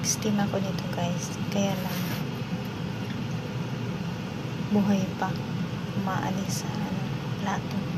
nag-steam ako nito guys, kaya lang buhay pa, umaalis sa plato.